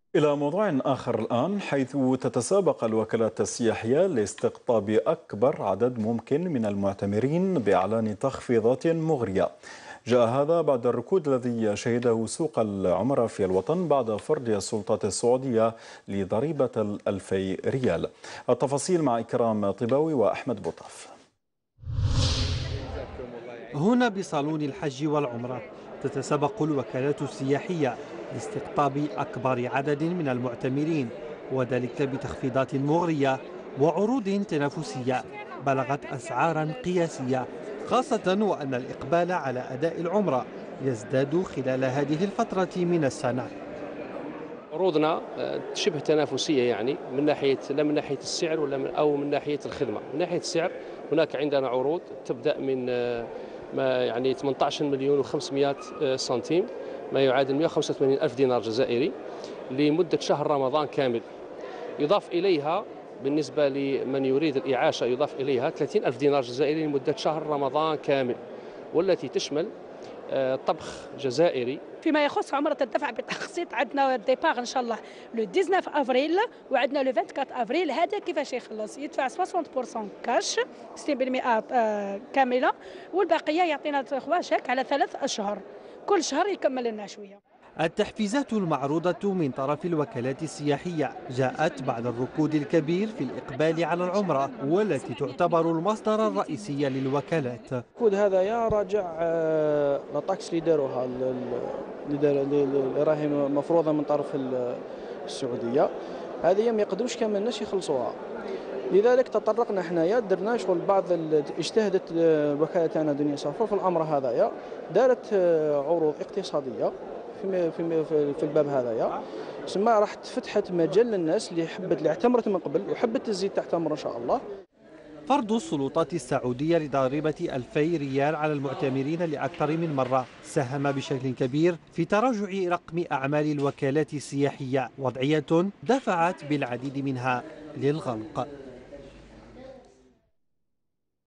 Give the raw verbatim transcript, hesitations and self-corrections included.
إلى موضوع آخر الآن، حيث تتسابق الوكالات السياحية لاستقطاب أكبر عدد ممكن من المعتمرين بإعلان تخفيضات مغرية. جاء هذا بعد الركود الذي شهده سوق العمرة في الوطن بعد فرض السلطات السعودية لضريبة الألفي ريال. التفاصيل مع إكرام طباوي وأحمد بوطاف. هنا بصالون الحج والعمرة تتسابق الوكالات السياحية لاستقطاب أكبر عدد من المعتمرين، وذلك بتخفيضات مغرية وعروض تنافسية بلغت أسعارا قياسية، خاصة وأن الإقبال على أداء العمرة يزداد خلال هذه الفترة من السنة. عروضنا شبه تنافسية، يعني من ناحية لا من ناحية السعر ولا من أو من ناحية الخدمة. من ناحية السعر هناك عندنا عروض تبدأ من ما يعني ثمانية عشر مليون وخمسمائة سنتيم، ما يعادل مئة وخمسة وثمانين ألف دينار جزائري لمدة شهر رمضان كامل. يضاف إليها بالنسبة لمن يريد الإعاشة يضاف إليها ثلاثين ألف دينار جزائري لمدة شهر رمضان كامل، والتي تشمل طبخ جزائري. فيما يخص عمرة الدفع بالتقسيط، عندنا الديباغ ان شاء الله لو تسعة عشر افريل، وعندنا لو أربعة وعشرين افريل. هذا كيفاش يخلص؟ يدفع ثمانين بالمئة كاش ستين بالمئة كامله، والبقيه يعطينا تخوا شيك على ثلاث اشهر، كل شهر يكمل لنا شويه. التحفيزات المعروضة من طرف الوكالات السياحية جاءت بعد الركود الكبير في الإقبال على العمرة، والتي تعتبر المصدر الرئيسي للوكالات. الركود هذايا راجع للطاكس اللي داروها اللي راهي مفروضة من طرف السعودية، هذه ما يقدروش كامل الناس يخلصوها. لذلك تطرقنا حنايا درنا شغل بعض اجتهدت الوكالة تاعنا دنيا سافر في الأمر هذايا، دارت عروض اقتصادية في في في الباب هذايا، ثم راح فتحت مجال للناس اللي حبت اللي اعتمرت من قبل وحبت تزيد تعتمر ان شاء الله. فرض السلطات السعودية لضريبة ألفي ريال على المعتمرين لأكثر من مرة ساهم بشكل كبير في تراجع رقم أعمال الوكالات السياحية، وضعية دفعت بالعديد منها للغلق.